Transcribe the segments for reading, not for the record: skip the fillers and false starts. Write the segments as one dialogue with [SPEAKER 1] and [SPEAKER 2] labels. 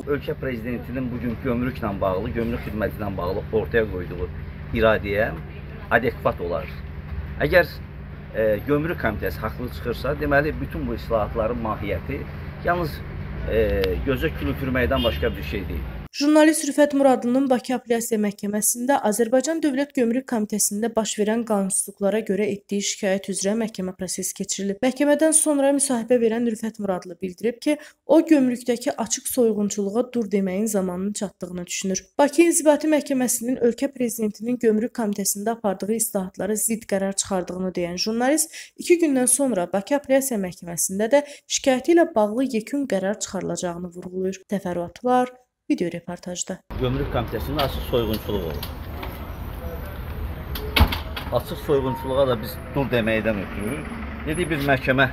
[SPEAKER 1] Ölkə prezidentinin bugün gömrüklə bağlı, gömrük xidməti ilə bağlı ortaya qoyduğu iradəyə adekvat olar. Əgər gömrük komitəsi haqlı çıxırsa, deməli bütün bu islahatların mahiyyəti yalnız gözə kül üfürməkdən başqa bir şey deyil.
[SPEAKER 2] Jurnalist Rüfət Muradlının Bakı Apellyasiya Məhkəməsində Azərbaycan Dövlət Gömrük Komitəsində baş verən qanunsuzluqlara görə etdiyi şikayət üzrə məhkəmə prosesi keçirilib. Məhkəmədən sonra müsahibə verən Rüfət Muradlı bildirib ki, o gömrükdəki açıq soyğunçuluğa dur deməyin zamanının çatdığını düşünür. Bakı İnzibati Məhkəməsinin ölkə prezidentinin Gömrük Komitəsində apardığı islahatlara zidd qərar çıxardığını deyən jurnalist 2 gündən sonra Bakı Apellyasiya Məhkəməsində də şikayəti ilə bağlı yekun qərar çıxarılacağını vurğulayır. Təfərrüatlar video reportajda.
[SPEAKER 1] Gömrük komitəsində açıq soyğunçuluq olur. Açıq soyğunçuluğa da biz dur deməkdən ötürü dedik biz məhkəmə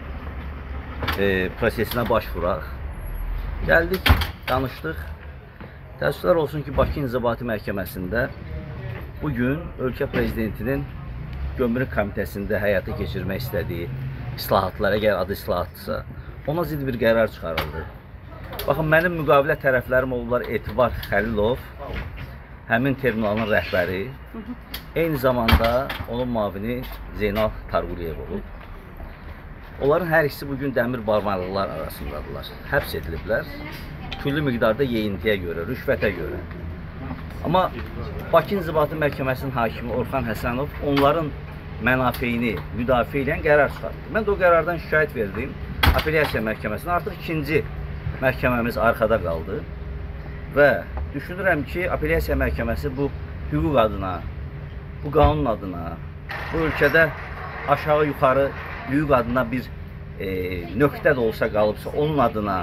[SPEAKER 1] prosesinə başvuraq. Gəldik, danışdıq. Təəssüflər olsun ki, Bakı İnzibati Məhkəməsində bugün ölkə prezidentinin Gömrük Komitəsində həyata keçirmək istədiyi islahatlar, əgər adı islahatdırsa, ona zidd bir qərar çıxarıldı. Baxın, mənim müqavilə tərəflərim oldular Etibar Xəlilov, həmin terminalın rəhbəri, eyni zamanda onun müavini Zeynal Tarquliyev olub. Onların hər ikisi bugün dəmir barmaqlıqlar arasındadılar, həbs ediliblər, küllü miqdarda yeyintiyə görə, rüşvətə görə. Amma Bakı İnzibati Məhkəməsinin hakimi Orxan Həsənov onların mənafeyini müdafiə edən qərar çıxartdı. Mən də o qərardan şikayət verdim Apellyasiya Məhkəməsinə, artıq ikinci məhkəməmiz arxada qaldı və düşünürəm ki, Apellyasiya Məhkəməsi bu hüquq adına, bu qanun adına, bu ölkədə aşağı-yuxarı hüquq adına bir nöqtə də olsa qalıbsa, onun adına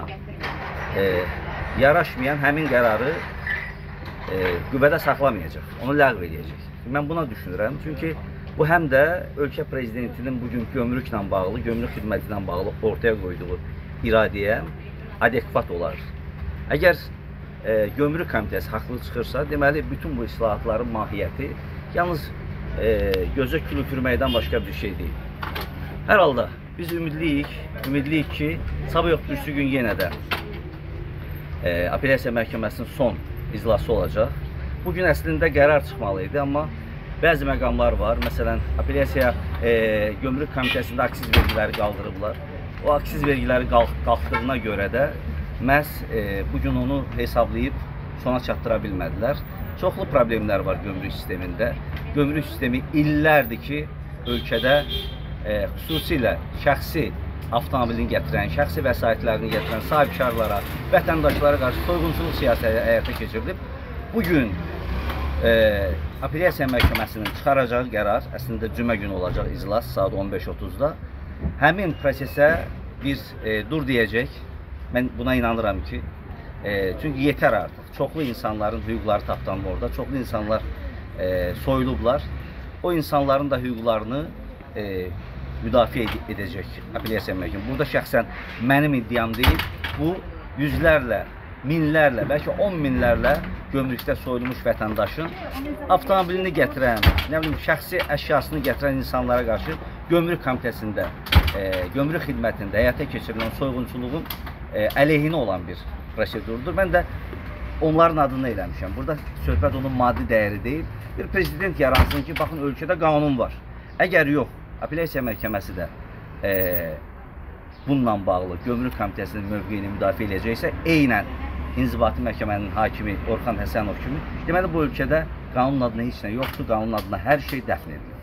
[SPEAKER 1] yaraşmayan həmin qərarı qüvvədə saxlamayacaq, onu ləğv edəcək. Mən buna düşünürəm, çünki bu həm də ölkə prezidentinin bugün gömrüklə bağlı, gömrük xidməti ilə bağlı ortaya qoyduğu iradəyə adekvat olar. Əgər gömrük komitəsi haqlı çıxırsa, deməli bütün bu islahatların mahiyyəti yalnız gözə kül üfürməkdən başqa bir şey deyil. Hər halda biz ümidliyik ki, sabah yox birisi gün yenə də Apellyasiya Məhkəməsinin son iclası olacaq. Bugün əslində qərar çıxmalı idi, amma bəzi məqamlar var. Məsələn, Apellyasiya Gömrük Komitəsində aksiz vergiləri qaldırıblar. O aksiz vergiləri qalxdığına görə də məhz bugün onu hesablayıb sona çatdıra bilmədilər. Çoxlu problemlər var gömrük sistemində. Gömrük sistemi illərdir ki, ölkədə xüsusilə şəxsi avtomobilini gətirən, şəxsi vəsaitlərini gətirən sahibkarlara, vətəndaşlara qarşı soyğunçuluq siyasəti həyata keçirilib. Bugün Apellyasiya Məhkəməsinin çıxaracağı qərar, əslində cümə günü olacaq iclas saat 15:30-da. Həmin prosesə biz dur deyəcək. Mən buna inanıram ki, çünki yetər artıq. Çoxlu insanların hüquqları tapdanıb orada, çoxlu insanlar soyulublar. O insanların da hüquqlarını müdafiə edəcək Apellyasiya Məhkəməsi. Burada şəxsən mənim iddiam deyil, bu yüzlərlə, minlərlə, bəlkə 10 minlərlə gömrükdə soyulmuş vətəndaşın avtomobilini gətirən, nə bilim, şəxsi əşyasını gətirən insanlara qarşı Gömrük Komitəsində, gömrük xidmətində həyata keçirilən soyğunçuluğun əleyhinə olan bir prosedurdur. Mən də onların adını eləmişəm. Burada söhbət onun maddi dəyəri deyil. Bir prezident yaransın ki, baxın, ölkədə qanun var. Əgər yox, Apellyasiya Məhkəməsi də bununla bağlı Gömrük Komitəsinin mövqeyini müdafiə edəcəksə, eynən İnzibati Məhkəmənin hakimi Orxan Həsənov kimi, deməli bu ölkədə qanun adına heç nə yoxdur, qanun adına hər şey dəfn edilir.